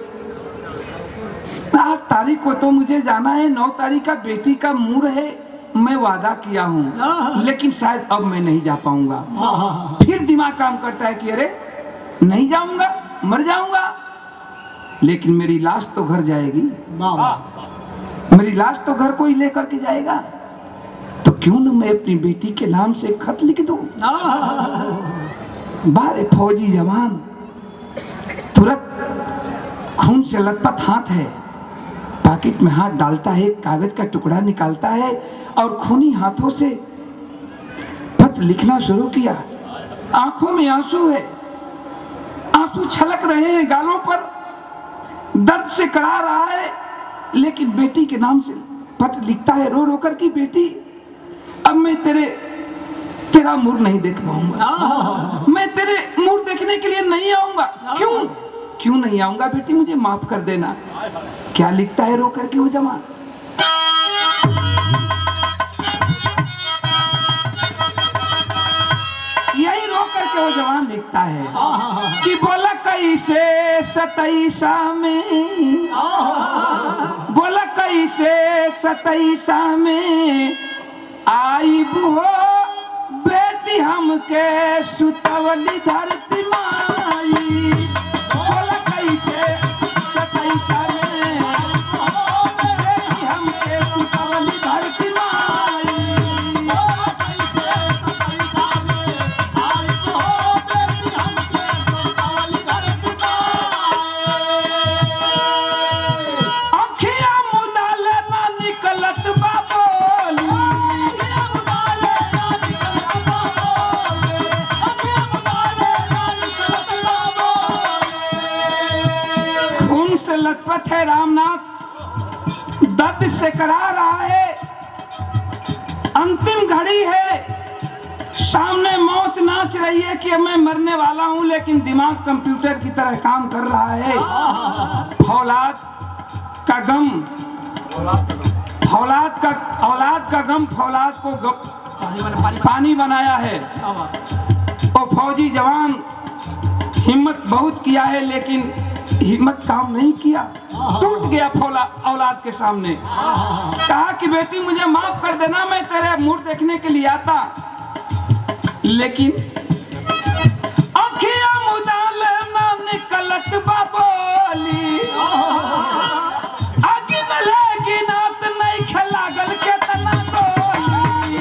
आठ तारीख को तो मुझे जाना है, नौ तारीख का बेटी का मूड है, मैं वादा किया हूँ लेकिन शायद अब मैं नहीं जा पाऊंगा। फिर दिमाग काम करता है कि अरे नहीं जाऊंगा, मर जाऊंगा, लेकिन मेरी लाश तो घर जाएगी, मेरी लाश तो घर कोई लेकर के जाएगा, तो क्यों न मैं अपनी बेटी के नाम से खत लिख दूं। बारे फौजी जवान तुरंत खून से लथपथ हाथ है, पॉकेट में हाथ डालता है, कागज का टुकड़ा निकालता है और खूनी हाथों से पत्र लिखना शुरू किया। आंखों में आंसू है, आंसू छलक रहे हैं गालों पर, दर्द से करा रहा है, लेकिन बेटी के नाम से पत्र लिखता है रो रो कर कि बेटी अब मैं तेरे तेरा मुंह नहीं देख पाऊंगा, मैं तेरे मुंह देखने के लिए नहीं आऊंगा। क्यों क्यों नहीं आऊंगा बेटी, मुझे माफ कर देना। क्या लिखता है रो करके वो जवान, यही रो करके वो जवान लिखता है कि बोला कैसे सतैसा में, बोला कैसे सतैसा में आई बुहो बेटी हमके सुतवली धरती माई, बोला तड़पत है रामनाथ, दर्द से करा रहा है, अंतिम घड़ी है, सामने मौत नाच रही है कि मैं मरने वाला हूं, लेकिन दिमाग कंप्यूटर की तरह काम कर रहा है। औलाद का गम, औलाद का औलाद का गम फौलाद को गम, पानी बनाया है। और फौजी जवान हिम्मत बहुत किया है, लेकिन हिम्मत काम नहीं किया, टूट गया फौला औलाद के सामने। कहा कि बेटी मुझे माफ कर देना, मैं तेरे मुंह देखने के लिए आता, लेकिन अखियां मुदाल ना निकलत बाबोली, अगिन लेगी नात नहीं खलागल के तना गोली।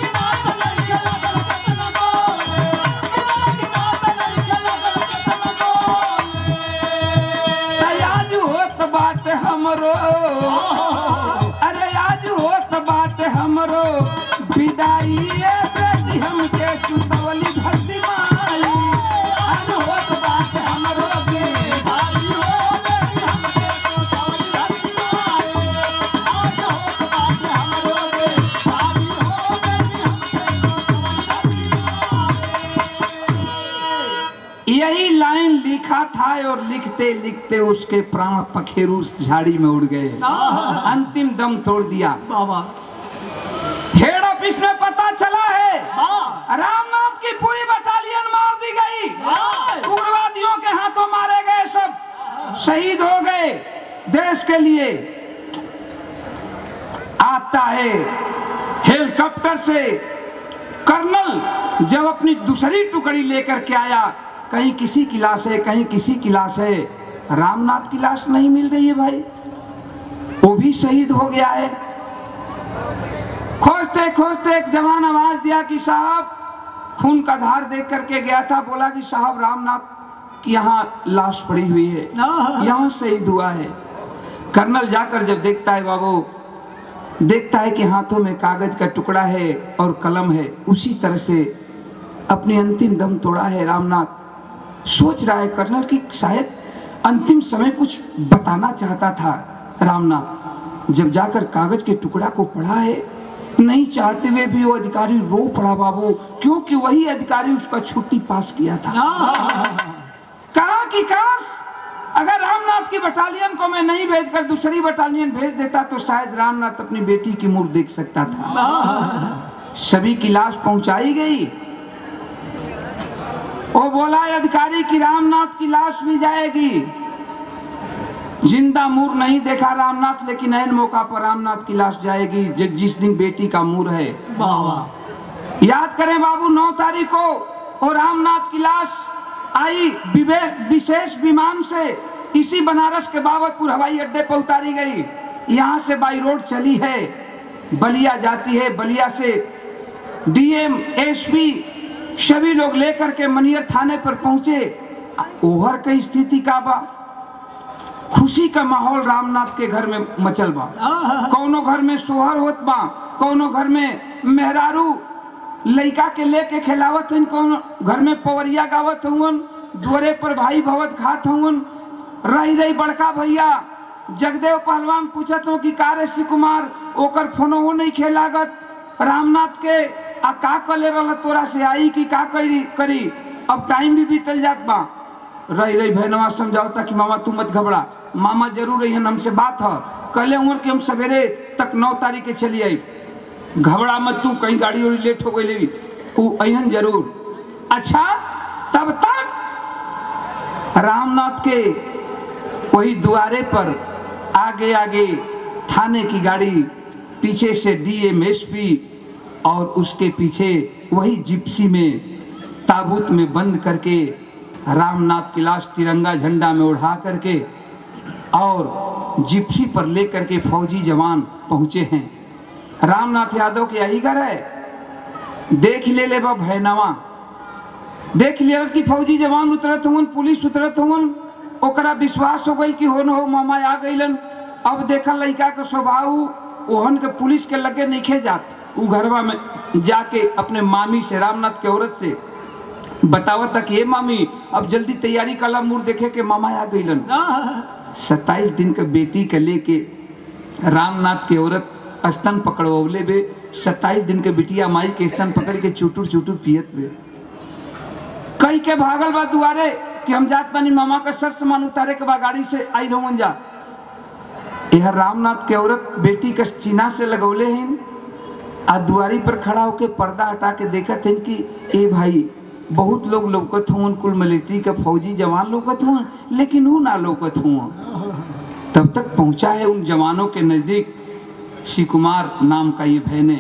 आज होत बाट हमरो, अरे आज होत बाट हमरो विदाई, हमके सुतवली भक्ति माई, आज होत बात हमरो विदाई हो, हमके सुतवली भक्ति माई, आज होत बात हमरो विदाई हो, हमके सुतवली भक्ति माई। यही लाइन लिखा था और लिखते लिखते उसके प्राण पखेरु उस झाड़ी में उड़ गए, अंतिम दम तोड़ दिया। बाबा हेड ऑफिस में पता चला है रामनाथ की पूरी बटालियन मार दी गई, उग्रवादियों के हाथों मारे गए, सब शहीद हो गए देश के लिए। आता है हेलीकॉप्टर से कर्नल, जब अपनी दूसरी टुकड़ी लेकर के आया, कहीं किसी की लाश है, कहीं किसी की लाश है, रामनाथ की लाश नहीं मिल रही है भाई, वो भी शहीद हो गया है। खोजते खोजते एक जवान आवाज दिया कि साहब, खून का धार देख करके गया था, बोला कि साहब रामनाथ की यहाँ लाश पड़ी हुई है, यहाँ शहीद हुआ है। कर्नल जाकर जब देखता है बाबू, देखता है कि हाथों में कागज का टुकड़ा है और कलम है, उसी तरह से अपने अंतिम दम तोड़ा है रामनाथ। सोच रहा है कर्नल कि शायद अंतिम समय कुछ बताना चाहता था रामनाथ। जब जाकर कागज के टुकड़ा को पढ़ा है, नहीं चाहते हुए भी वो अधिकारी रो पड़ा बाबू, क्योंकि वही अधिकारी उसका छुट्टी पास किया था। कहा कि काश अगर रामनाथ की बटालियन को मैं नहीं भेजकर दूसरी बटालियन भेज देता तो शायद रामनाथ अपनी बेटी की मुड़ देख सकता था। सभी की लाश पहुंचाई गई। वो बोला अधिकारी की रामनाथ की लाश भी जाएगी, जिंदा मूर नहीं देखा रामनाथ, लेकिन ऐन मौका पर रामनाथ की लाश जाएगी जिस दिन बेटी का मूर है। याद करें बाबू, नौ तारीख को और रामनाथ की लाश आई विशेष विमान से इसी बनारस के बाबतपुर हवाई अड्डे पर उतारी गई। यहाँ से बाई रोड चली है, बलिया जाती है, बलिया से डीएम एसपी सभी लोग लेकर के मनियर थाने पर पहुंचे। ओहर की स्थिति का बा, खुशी का माहौल रामनाथ के घर में मचल बा। कौनो घर में सोहर होत बा, कौनो घर में मेहरारू लइका के लेके खिलावत हन, कौनो घर में पवरिया गावत हुन, द्वारे पर भाई भवत खात हुन। रही रही बड़का भैया जगदेव पहलवान पूछत हो कि का रे शिव कुमार, ओकर फोनो हो नहीं खेलागत रामनाथ के, आ का कले रहा तोरा से आई कि का करी करी अब टाइम भी बीतल जात बा। रही रही बहनवा समझावता कि मामा तू मत घबरा, मामा जरूर रही हमसे बात है, कल उम्र के हम सवेरे तक नौ तारीख के चली आई, घबरा मत तू, कहीं गाड़ी वाड़ी लेट हो गई अहन जरूर। अच्छा, तब तक रामनाथ के वही द्वारे पर आगे आगे थाने की गाड़ी, पीछे से डीएम एसपी और उसके पीछे वही जिप्सी में ताबूत में बंद करके रामनाथ की लाश तिरंगा झंडा में उड़ा करके और जिप्सी पर लेकर के फौजी जवान पहुंचे हैं। रामनाथ यादव के यही घर है, देख ले ले बा भैनवा, देख लिया कि फौजी जवान उतरत हुन, पुलिस उतरत हुन, ओकरा विश्वास हो गई कि हो न हो मामा आ गईलन। अब देखा लड़का के स्वभाव ओहन के पुलिस के लगे नहीं खे जात, उ घरवा में जाके अपने मामी से, रामनाथ के औरत से बतावत कि ये मामी अब जल्दी तैयारी कला, मुर देखे के मामा आ गईलन। सत्ताईस दिन का बेटी के लेके रामनाथ के औरत स्तन पकड़वले बे, सत्ताईस दिन के बिटिया माई के स्तन पकड़ के चुटुर चुटुर पियत बे। कई के भागल बा दुआरे कि हम जात पानी मामा का सर सामान उतारे के बाद गाड़ी से आई रहो जा। यह रामनाथ के औरत बेटी का चीना से लगौले हैं आ दुआरी पर खड़ा होके पर्दा हटा के देखत हैं कि ए भाई बहुत लोग लौकत हुआ, कुल मिलिट्री का फौजी जवान लौकत हुआ, लेकिन वो ना लौकत हुआ। तब तक पहुंचा है उन जवानों के नजदीक शिव कुमार नाम का ये भैने,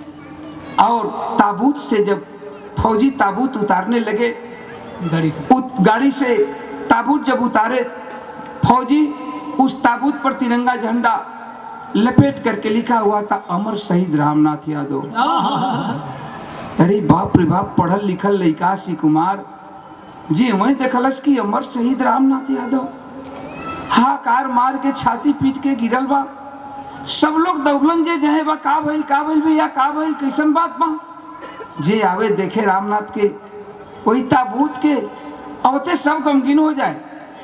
और ताबूत से जब फौजी ताबूत उतारने लगे, गाड़ी से गाड़ी से ताबूत जब उतारे फौजी, उस ताबूत पर तिरंगा झंडा लपेट करके लिखा हुआ था अमर शहीद रामनाथ यादव। अरे बाप रे बाप, पढ़ल लिखल लड़का शिव कुमार जी वही देखलस कि अमर शहीद रामनाथ यादव। हाकार मार के छाती पीट के गिरल बा। सब लोग दौड़लन जे जहे बा का भइल का भइल भैया का भइल कैसन बात बा। जे आवे देखे रामनाथ के वही ताबूत के अवते सब गमगीन हो जाए।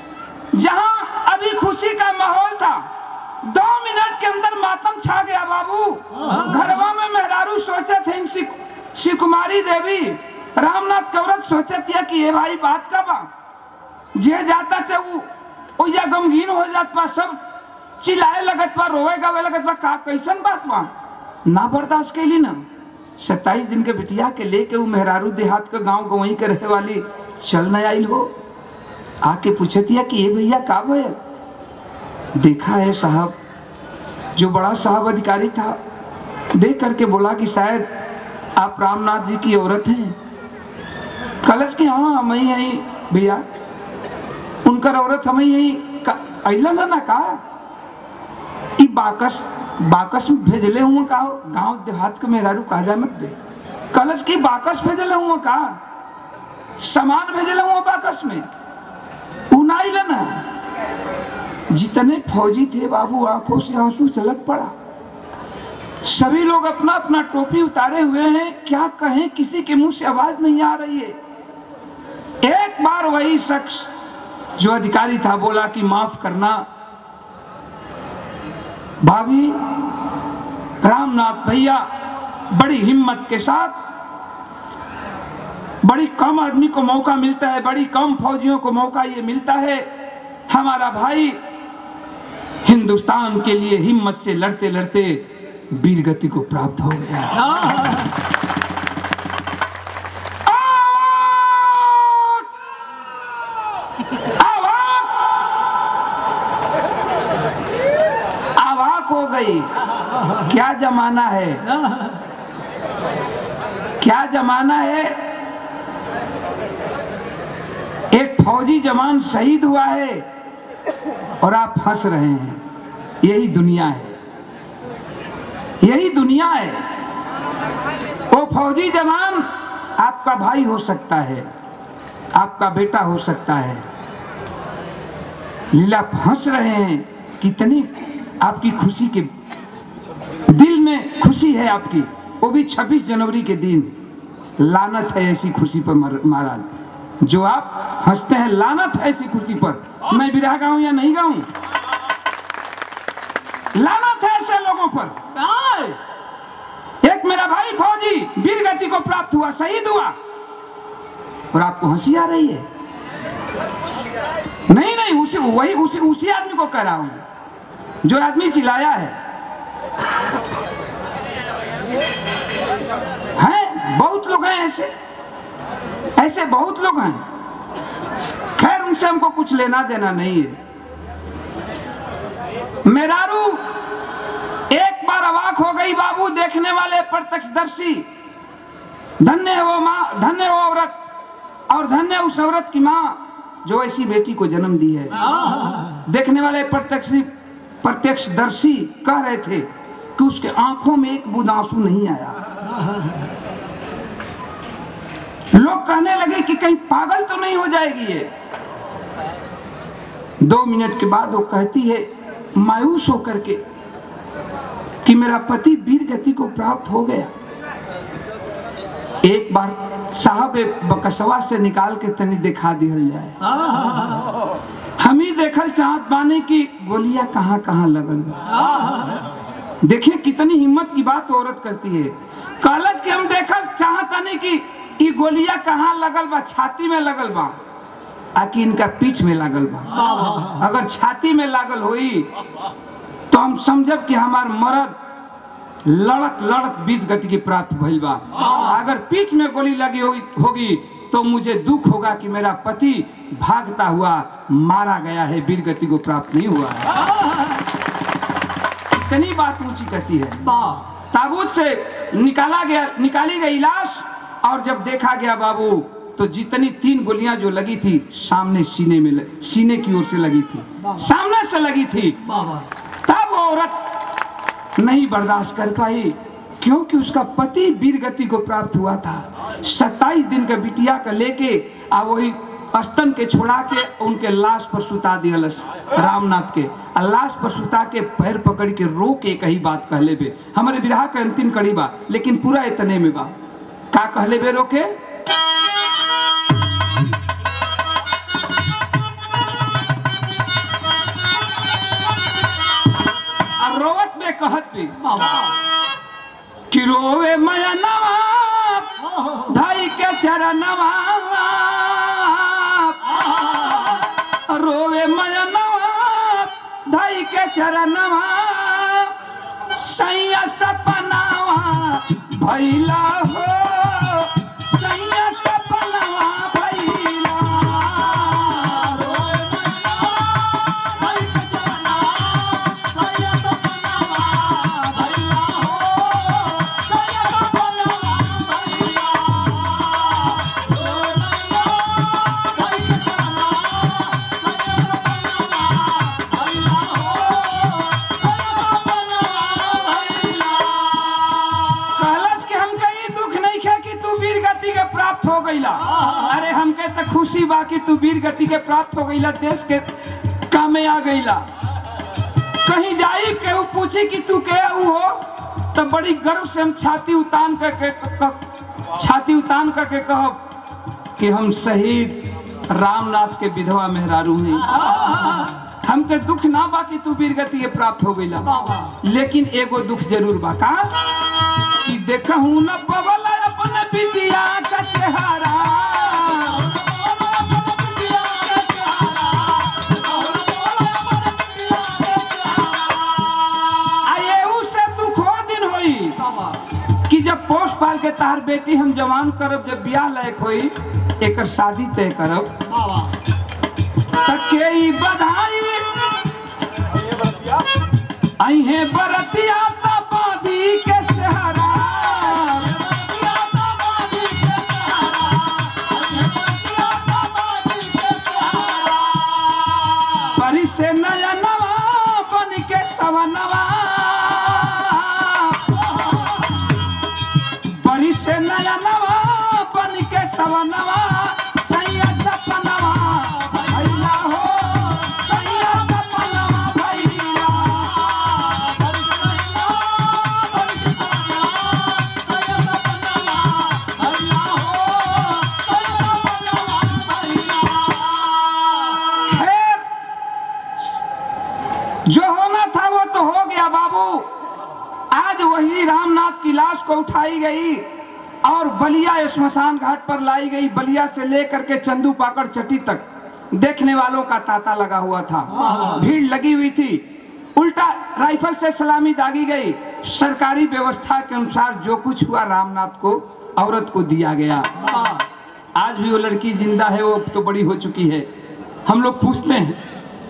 जहां अभी खुशी का माहौल था, दो मिनट के अंदर मातम छा गया बाबू। घरवा में मेहरारू सोचे थे शिव कुमारी देवी, रामनाथ कवरत सोचे थे कि ये भाई बात का बा। जे जाता थे वो या गमगीन हो जात बा, सब चिल्लाए लगत बा, रोए गावे लगत बा, का कैसन बात बा। ना बर्दाश्त कैली ना। सत्ताईस दिन के बिटिया के लेके वो मेहरारू देहात का गांव गवई के रहे वाली चल न आई हो। आके पूछतिया कि ये भैया का भैया। देखा है साहब, जो बड़ा साहब अधिकारी था देख करके बोला कि शायद आप रामनाथ जी की औरत हैं। कलश की हाँ हम ही यही भैया, उनकर औरत हम यही अला ना ना का ई बाकस बाकस में भेजले हुआ का गांव देहात के मेहरारू का जानत बे। कलश की बाकस भेजले हुआ का सामान भेजले हुआ बाकस में उनाइला ना। जितने फौजी थे बाबू आंखों से आंसू छलक पड़ा। सभी लोग अपना अपना टोपी उतारे हुए हैं, क्या कहें, किसी के मुंह से आवाज नहीं आ रही है। एक बार वही शख्स जो अधिकारी था बोला कि माफ करना भाभी, रामनाथ भैया बड़ी हिम्मत के साथ, बड़ी कम आदमी को मौका मिलता है, बड़ी कम फौजियों को मौका ये मिलता है। हमारा भाई हिंदुस्तान के लिए हिम्मत से लड़ते लड़ते वीर गति को प्राप्त हो गया। हो गई। क्या जमाना है, क्या जमाना है। एक फौजी जवान शहीद हुआ है और आप हंस रहे हैं। यही दुनिया है, यही दुनिया है। वो फौजी जवान आपका भाई हो सकता है, आपका बेटा हो सकता है। लीला हंस रहे हैं, कितनी आपकी खुशी के दिल में खुशी है आपकी, वो भी छब्बीस जनवरी के दिन। लानत है ऐसी खुशी पर महाराज, जो आप हंसते हैं। लानत है ऐसी खुशी पर। मैं बिरहा गाऊं या नहीं गाऊं, लानत है ऐसे लोगों पर। एक मेरा भाई फौजी वीर गति को प्राप्त हुआ, शहीद हुआ, और आपको हंसी आ रही है। नहीं नहीं, उसी वही उसी उसी आदमी को कह रहा हूं जो आदमी चिल्लाया है। हैं बहुत लोग हैं ऐसे, ऐसे बहुत लोग हैं। खैर उनसे हमको कुछ लेना देना नहीं है। मेहरारू एक बार अवाक हो गई बाबू, देखने वाले प्रत्यक्षदर्शी। धन्य है वो माँ, धन्य वो औरत, और धन्य उस औरत की माँ जो ऐसी बेटी को जन्म दी है। देखने वाले प्रत्यक्ष प्रत्यक्षदर्शी कह रहे थे कि उसके आंखों में एक बूंद आंसू नहीं आया। लोग कहने लगे कि कहीं पागल तो नहीं हो जाएगी ये। दो मिनट के बाद वो कहती है मायूस होकर के कि मेरा पति वीर गति को प्राप्त हो गया। एक बार साहब बकसवा से निकाल के तनी दिखा दिया जाए, हम ही देखल चाहत बानी कि गोलियां कहाँ कहाँ लगल बा। देखिए कितनी हिम्मत की बात औरत करती है। कॉलेज के हम देखल चाहत नहीं कि ये गोलियां कहाँ लगल बा, छाती में लगल बा आकि इनका पीठ में लागल बा। अगर छाती में लागल होई तो हम समझब कि हमार मर्द लड़त लड़त बीच गति की प्राप्त भइल बा। अगर पीठ में गोली लगी होगी होगी तो मुझे दुख होगा कि मेरा पति भागता हुआ मारा गया है, वीर गति को प्राप्त नहीं हुआ है। इतनी बात ऊंची कहती है। ताबूत से निकाला गया निकाली गई लाश और जब देखा गया बाबू तो जितनी तीन गोलियां जो लगी थी सामने सीने में लग, सीने की ओर से लगी थी, सामने से लगी थी। तब वो औरत नहीं बर्दाश्त कर पाई क्योंकि उसका पति वीर गति को प्राप्त हुआ था। सत्ताईस दिन का बिटिया का लेके आ वही स्तन के छोड़ा के उनके लाश पर सुता दिया रामनाथ के। लाश पर सुता के पैर पकड़ के रो के कही बात कहले बे। हमारे विरह का अंतिम कड़ी बा लेकिन पूरा इतने में बा का कहले बे रो के। रोवत में कहत भी कि रोवे मया नवा धाई के चरणवा, रोवे मया नवा धाई के चरणवा, सैया सपनावा भैला हो, सैया सपनावा भैला। अरे हमके तो खुशी बा कि तू वीर गति के प्राप्त हो गईला, देश के कामे आ गईला। कहीं जाई केहू पूछी कि तू क्या हो तो बड़ी गर्व से हम छाती उतान करके छाती उतान करके कहब कि हम शहीद रामनाथ के विधवा मेहरारू हैं। हमके दुख ना बा कि तू वीर गति के प्राप्त हो गईला, लेकिन एगो दुख जरूर बा का कि देखहू न पवला अपने बिटिया का चेहरा, आये उसे दुख हो दिन होई कि जब पोष पाल के तार बेटी हम जवान करब, जब ब्याह लायक होई एकर शादी तय करब तके ई बधाई आई है बरतिया बादी के सहारा। परी से नया नवा बन के सवा नवा, परी से नया नवा बन के सवा नवा, सैया सपनवा भैया हो, सैया सपनवा भैया। जो होना था वो तो हो गया बाबू। आज वही रामनाथ की लाश को उठाई गई और बलिया श्मशान घाट पर लाई गई। बलिया से लेकर के चंदू पाकड़ चट्टी तक देखने वालों का तांता लगा हुआ था, भीड़ लगी हुई थी। उल्टा राइफल से सलामी दागी गई। सरकारी व्यवस्था के अनुसार जो कुछ हुआ रामनाथ को औरत को दिया गया। आज भी वो लड़की जिंदा है, वो तो बड़ी हो चुकी है। हम लोग पूछते हैं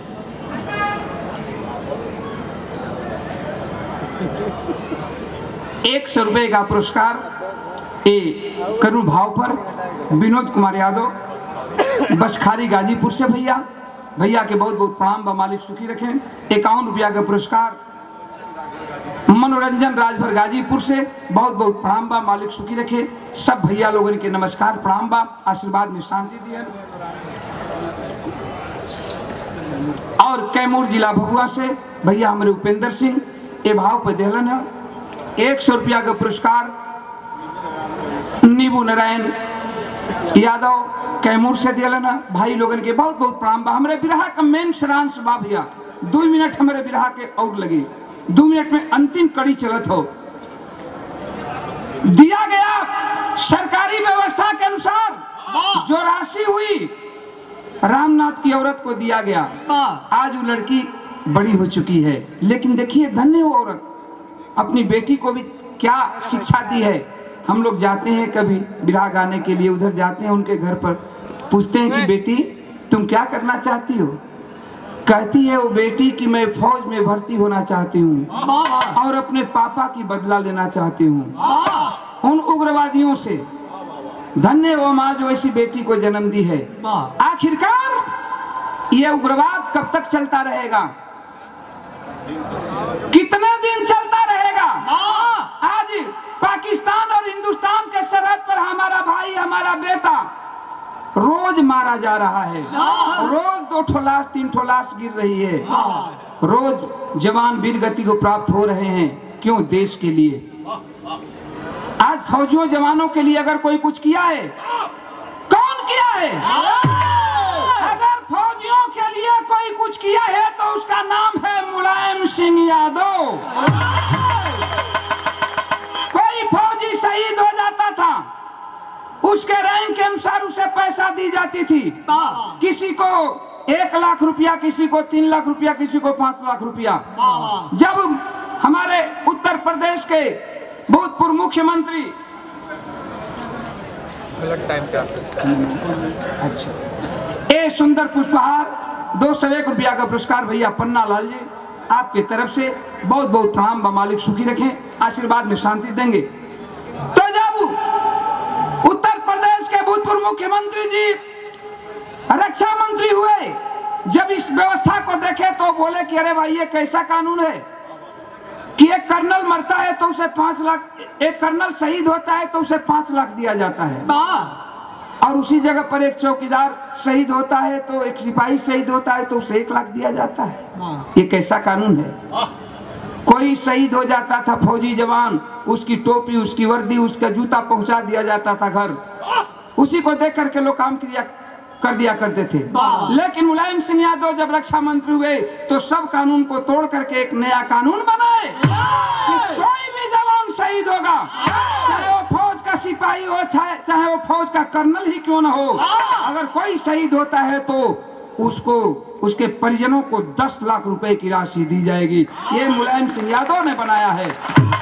एक सौ रुपए का पुरस्कार ए करुण भाव पर विनोद कुमार यादव बसखारी गाजीपुर से भैया भैया के बहुत बहुत प्रणाम बा, मालिक सुखी रखें। इक्यावन रुपया का पुरस्कार मनोरंजन राजभर गाजीपुर से बहुत बहुत प्रणाम बा, मालिक सुखी रखे। सब भैया लोगों के नमस्कार प्रणाम बा, आशीर्वाद में शांति दिए। और कैमूर जिला भभुआ से भैया हमारे उपेंद्र सिंह ए भाव पर देहलन है एक सौ रुपया का पुरस्कार नीबू नारायण यादव कैमूर से दिया ना भाई लोगन के बहुत बहुत प्रणाम बा। हमारे बिरहा का मेन सरांश बा भैया, दो मिनट हमारे बिरहा के और लगे, दो मिनट में अंतिम कड़ी चलत हो। दिया गया सरकारी व्यवस्था के अनुसार जो राशि हुई रामनाथ की औरत को दिया गया। आज वो लड़की बड़ी हो चुकी है, लेकिन देखिए धन्य वो औरत अपनी बेटी को भी क्या शिक्षा दी है। हम लोग जाते हैं कभी बिरहा गाने के लिए, उधर जाते हैं उनके घर पर, पूछते हैं कि बेटी तुम क्या करना चाहती हो? कहती है वो बेटी कि मैं फौज में भर्ती होना चाहती हूँ और अपने पापा की बदला लेना चाहती हूँ उन उग्रवादियों से। धन्य वो माँ जो ऐसी बेटी को जन्म दी है। आखिरकार ये उग्रवाद कब तक चलता रहेगा, कितने दिन चलता रहेगा? आज पाकिस्तान और हिंदुस्तान के सरहद पर हमारा भाई हमारा बेटा रोज मारा जा रहा है, रोज दो ठो लाश तीन ठो लाश गिर रही है, रोज जवान वीर गति को प्राप्त हो रहे हैं। क्यों? देश के लिए। आज फौजियों जवानों के लिए अगर कोई कुछ किया है, कौन किया है? अगर फौजियों के लिए कोई कुछ किया है तो उसका नाम है मुलायम सिंह यादव। कोई फौजी शहीद हो जाता था, उसके रैंक के अनुसार उसे पैसा दी जाती थी। किसी को एक लाख रुपया, किसी को तीन लाख रुपया, किसी को पांच लाख रुपया। जब हमारे उत्तर प्रदेश के भूतपूर्व मुख्यमंत्री अच्छा ए सुंदर पुष्पहार दो सौ एक रुपया का पुरस्कार भैया पन्ना लाल जी आपकी तरफ से बहुत बहुत प्रणाम। मालिक सुखी रखें, आशीर्वाद में शांति देंगे। तो जब उत्तर प्रदेश के भूतपूर्व मुख्यमंत्री जी रक्षा मंत्री हुए, जब इस व्यवस्था को देखे तो बोले कि अरे भाई ये कैसा कानून है कि एक कर्नल मरता है तो उसे पांच लाख, एक कर्नल शहीद होता है तो उसे पांच लाख दिया जाता है, और उसी जगह पर एक चौकीदार शहीद होता है तो एक सिपाही शहीद होता है तो उसे एक लाख दिया जाता है। ये कैसा कानून है? कोई शहीद हो जाता था फौजी जवान, उसकी टोपी, उसकी वर्दी, उसका जूता पहुंचा दिया जाता था घर, उसी को देख करके लोग काम क्रिया कर दिया करते थे। लेकिन मुलायम सिंह यादव जब रक्षा मंत्री हुए तो सब कानून को तोड़ करके एक नया कानून बनाए कि कोई भी जवान शहीद होगा, चाहे वो फौज का सिपाही हो, चाहे वो फौज का कर्नल ही क्यों न हो, अगर कोई शहीद होता है तो उसको, उसके परिजनों को दस लाख रुपए की राशि दी जाएगी। ये मुलायम सिंह यादव ने बनाया है,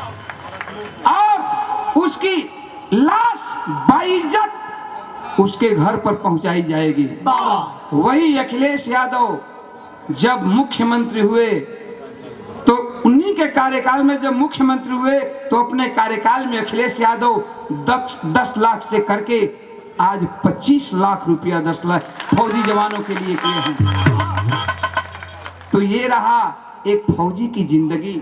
और उसकी लाश बाइज्जत उसके घर पर पहुंचाई जाएगी। वही अखिलेश यादव जब मुख्यमंत्री हुए तो उन्हीं के कार्यकाल में जब मुख्यमंत्री हुए तो अपने कार्यकाल में अखिलेश यादव दस, दस लाख से करके आज पच्चीस लाख रुपया दस लाख फौजी जवानों के लिए किए हैं। तो ये रहा एक फौजी की जिंदगी।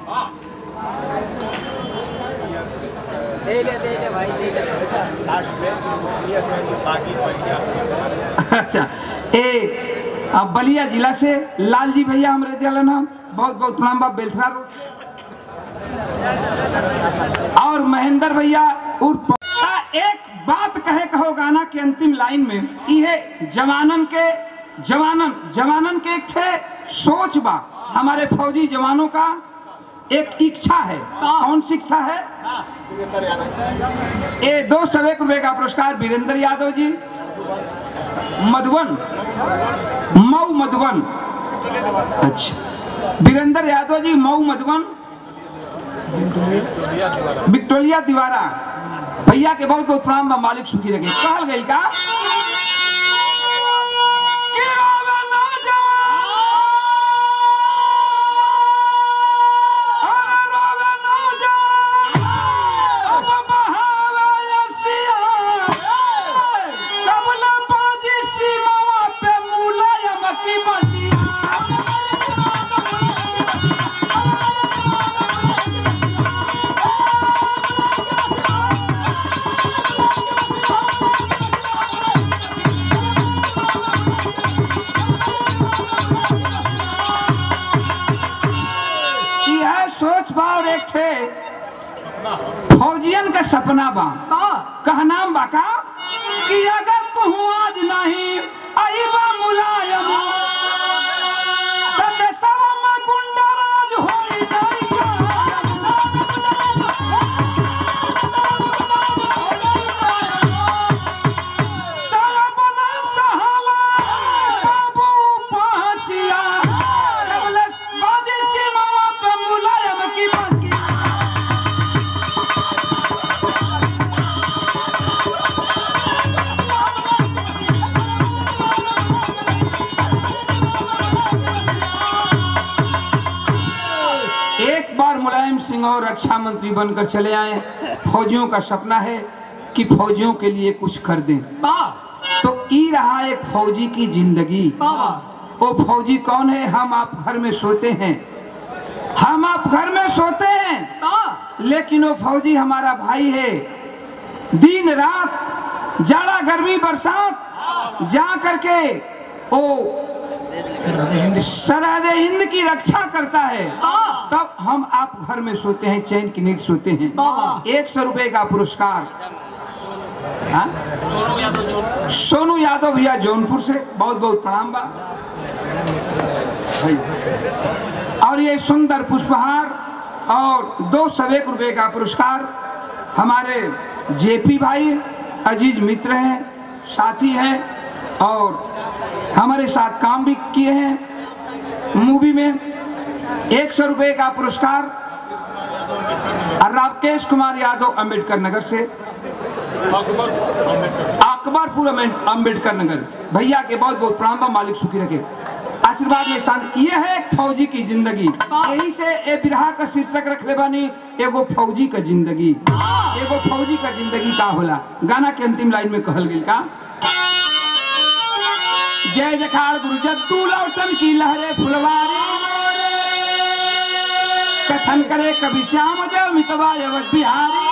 दे ले, दे ले भाई, दे ले। अच्छा, ए अब बलिया जिला से लाल जी भैया हमारे दिया नाम बहुत बहुत प्रणाम बा बेलथरा रोड, और महेंद्र भैया उर्फ एक बात कहे कहो गाना के अंतिम लाइन में, ये जवानन के जवानन जवानन के एक थे सोच बा, हमारे फौजी जवानों का एक इच्छा है। कौन सी इच्छा है? ये दो सौ एक रुपए का पुरस्कार वीरेंद्र यादव जी, मधुबन, मऊ मधुबन। अच्छा, वीरेंद्र यादव जी मऊ मधुबन, विक्टोरिया दीवारा भैया के बहुत बहुत प्रणाम। मालिक सुखी रखे। कहल गई का फौजियन का सपना बा, कहनाम बाका कि अगर तू आज नहीं सिंह और रक्षा मंत्री बनकर चले आए। फौजियों का सपना है कि फौजियों के लिए कुछ कर दें। तो ई रहा एक फौजी की जिंदगी। वो फौजी कौन है? हम आप घर में सोते हैं, हम आप घर में सोते हैं, लेकिन वो फौजी हमारा भाई है। दिन रात जाड़ा गर्मी बरसात जा करके वो सरहद हिंद की रक्षा करता है, तब हम आप घर में सोते हैं, चैन की नींद सोते हैं। एक सौ रुपए का पुरस्कार सोनू यादव भैया जौनपुर से, बहुत बहुत प्रणाम बा। और ये सुंदर पुष्पहार और दो सौ एक रुपए का पुरस्कार हमारे जेपी भाई अजीज मित्र हैं, साथी हैं और हमारे साथ काम भी किए हैं मूवी में। एक सौ रुपए का पुरस्कार राकेश कुमार यादव अम्बेडकर नगर से, अकबरपुर अम्बेडकर नगर भैया के बहुत बहुत प्रणाम, मालिक सुखी रखे, आशीर्वाद में शांति। ये है एक फौजी की जिंदगी। यही से ए बिरहा का शीर्षक रखले बानी, एगो फौजी का जिंदगी। एगो फौजी का जिंदगी का होला। गाना के अंतिम लाइन में कहल गेल का, जय जखाड़ गुरु जद्दू लौटन की लहरे फुलवारी, कथन करे कवि श्याम देव मितवा अवध बिहारी।